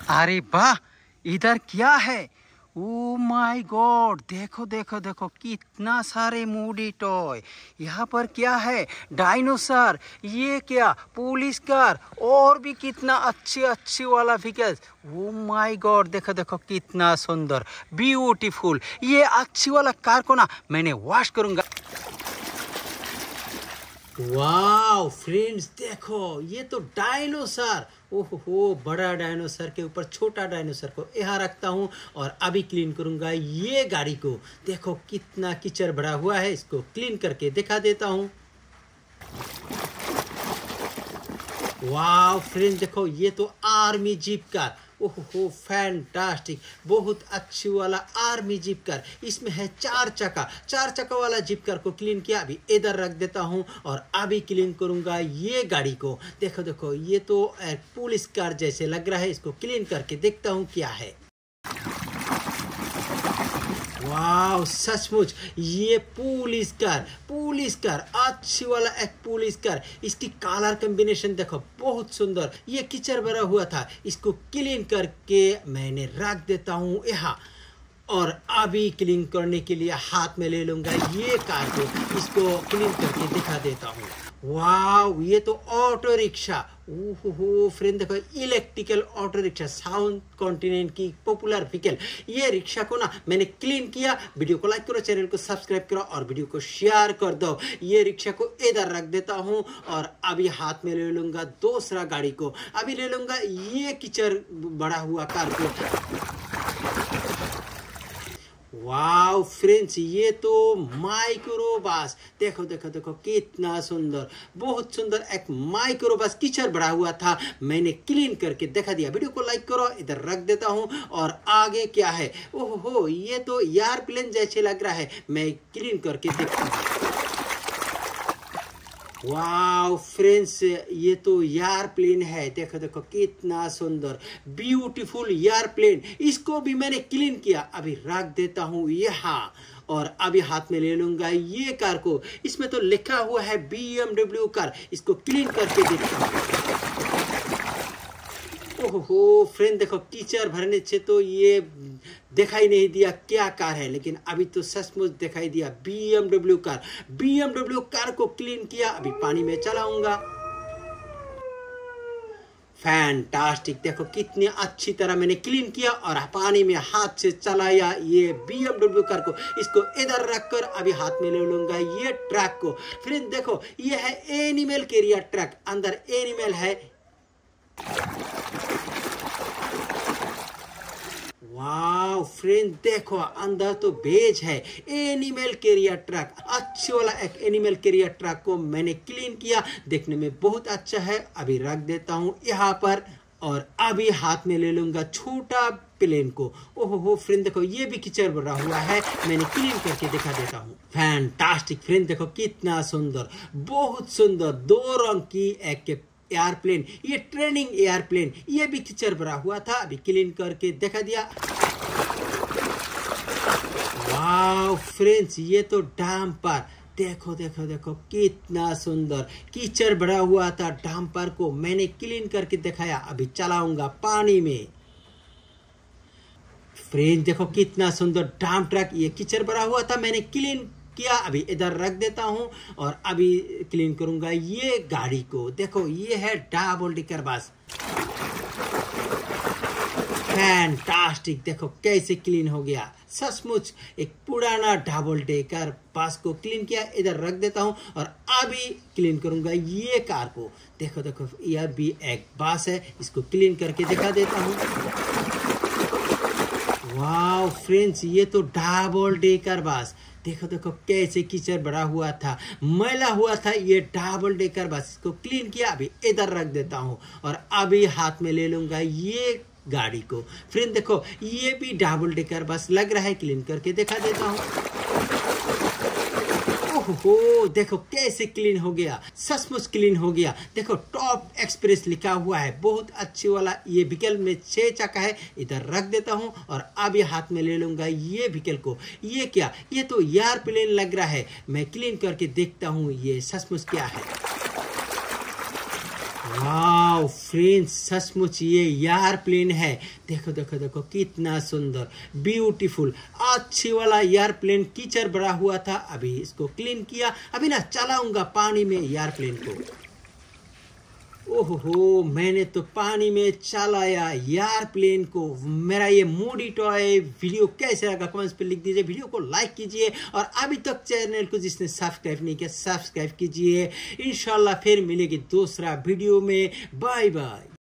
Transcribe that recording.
अरे वाह, इधर क्या है? ओ माय गॉड, देखो देखो देखो कितना सारे मूडी टॉय। यहाँ पर क्या है? डायनासोर। ये क्या? Police car. और भी कितना अच्छे अच्छे वाला व्हीकल्स। ओ माय गॉड, देखो देखो कितना सुंदर, ब्यूटीफुल। ये अच्छी वाला कार को ना मैंने वॉश करूंगा। वाओ फ्रेंड्स, देखो ये तो डायनासोर। ओहो, बड़ा डायनासोर के ऊपर छोटा डायनासोर को यहाँ रखता हूँ और अभी क्लीन करूँगा ये गाड़ी को। देखो कितना कीचड़ भरा हुआ है, इसको क्लीन करके दिखा देता हूँ। वाओ फ्रेंड्स, देखो ये तो आर्मी जीप कार। ओहो फैंटास्टिक, बहुत अच्छी वाला आर्मी जीप कार। इसमें है चार चक्का वाला जीप कार को क्लीन किया। अभी इधर रख देता हूँ और अभी क्लीन करूँगा ये गाड़ी को। देखो देखो ये तो पुलिस कार जैसे लग रहा है, इसको क्लीन करके देखता हूँ क्या है। वाह, सचमुच ये पुलिस कार अच्छी वाला एक पुलिस कार। इसकी कलर कॉम्बिनेशन देखो बहुत सुंदर। ये कीचड़ भरा हुआ था, इसको क्लीन करके मैंने रख देता हूँ यहाँ। और अभी क्लीन करने के लिए हाथ में ले लूंगा ये कार को, इसको क्लीन करके दिखा देता हूँ। वाह, ये तो ऑटो रिक्शा। ओहो फ्रेंड, देखो electrical auto rickshaw, south continent की पॉपुलर व्हीकल। ये रिक्शा को ना मैंने क्लीन किया। वीडियो को लाइक करो, चैनल को सब्सक्राइब करो और वीडियो को शेयर कर दो। ये रिक्शा को इधर रख देता हूँ और अभी हाथ में ले लूंगा दूसरा गाड़ी को। अभी ले लूंगा ये कीचड़ बड़ा हुआ कार को। वाओ फ्रेंड्स, ये तो माइक्रो बस। देखो देखो देखो कितना सुंदर, बहुत सुंदर एक माइक्रो बस। कीचड़ भरा हुआ था, मैंने क्लीन करके दिखा दिया। वीडियो को लाइक करो, इधर रख देता हूँ। और आगे क्या है? ओहो, ये तो एयरप्लेन जैसे लग रहा है, मैं क्लीन करके देखता हूँ। वाओ फ्रेंड्स, ये तो एयरप्लेन है। देखो देखो कितना सुंदर, ब्यूटीफुल एयरप्लेन। इसको भी मैंने क्लीन किया। अभी रख देता हूँ यहाँ और अभी हाथ में ले लूंगा ये कार को। इसमें तो लिखा हुआ है BMW कार, इसको क्लीन करके देखता हूँ। ओहो फ्रेंड, देखो कीचड़ भरने से तो ये दिखाई नहीं दिया क्या कार है, लेकिन अभी तो सचमुच दिखाई दिया BMW कार। BMW कार को क्लीन किया, अभी पानी में चलाऊंगा। फैंटास्टिक, देखो कितनी अच्छी तरह मैंने क्लीन किया और पानी में हाथ से चलाया ये BMW कार को। इसको इधर रखकर अभी हाथ में ले लूंगा ये ट्रक को। फ्रेंड देखो, ये है एनिमल कैरियर ट्रक, अंदर एनिमल है। वाओ फ्रेंड, देखो अंदर तो वेज है। एनिमल कैरियर ट्रक, अच्छी वाला एक एनिमल कैरियर ट्रक को मैंने क्लीन किया। देखने में बहुत अच्छा है। अभी रख देता हूँ यहाँ पर और अभी हाथ में ले लूंगा छोटा प्लेन को। ओहो फ्रेंड, देखो ये भी कीचड़ भरा हुआ है, मैंने क्लीन करके दिखा देता हूँ। फैंटास्टिक फ्रेंड, देखो कितना सुंदर, बहुत सुंदर, दो रंग की एक एयरप्लेन। ये ट्रेनिंग एयरप्लेन, ये भी कीचड़ भरा हुआ था, अभी क्लीन करके दिखा दिया। वाओ फ्रेंड्स, ये तो डंपर। देखो देखो देखो कितना सुंदर, कीचड़ भरा हुआ था डंपर को मैंने क्लीन करके दिखाया। अभी चलाऊंगा पानी में। फ्रेंड्स देखो कितना सुंदर डंप ट्रक, ये कीचड़ भरा हुआ था, मैंने क्लीन किया। अभी इधर रख देता हूं और अभी क्लीन करूंगा ये गाड़ी को। देखो ये है डबल डेकर बस। फैंटास्टिक, देखो कैसे क्लीन हो गया। सचमुच एक पुराना डबल डेकर बस को क्लीन किया। इधर रख देता हूं और अभी क्लीन करूंगा ये कार को। देखो देखो यह भी एक बस है, इसको क्लीन करके दिखा देता हूं। वाओ फ्रेंड्स, ये तो डबल डेकर बस। देखो देखो कैसे कीचड़ भरा हुआ था, मैला हुआ था ये डबल डेकर बस। इसको क्लीन किया, अभी इधर रख देता हूँ और अभी हाथ में ले लूंगा ये गाड़ी को। फ्रेंड देखो ये भी डबल डेकर बस लग रहा है, क्लीन करके दिखा देता हूँ। ओहो देखो कैसे क्लीन हो गया, सचमुच क्लीन हो गया। देखो टॉप एक्सप्रेस लिखा हुआ है, बहुत अच्छी वाला। ये व्हीकल में 6 चक्का है, इधर रख देता हूँ और अभी हाथ में ले लूंगा ये व्हीकल को। ये क्या? ये तो एयरप्लेन लग रहा है, मैं क्लीन करके देखता हूँ ये सचमुच क्या है। वाह वाओ फ्रेंड्स, सचमुच ये एयरप्लेन है। देखो देखो देखो कितना सुंदर, ब्यूटीफुल, अच्छी वाला एयरप्लेन कीचड़ भरा हुआ था। अभी इसको क्लीन किया, अभी ना चलाऊंगा पानी में एयरप्लेन को। ओहो, मैंने तो पानी में चलाया एयरप्लेन को। मेरा ये मूडी टॉय वीडियो कैसे लगा कमेंट्स पे लिख दीजिए। वीडियो को लाइक कीजिए और अभी तक चैनल को जिसने सब्सक्राइब नहीं किया सब्सक्राइब कीजिए। इंशाल्लाह फिर मिलेगी दूसरा वीडियो में। Bye bye.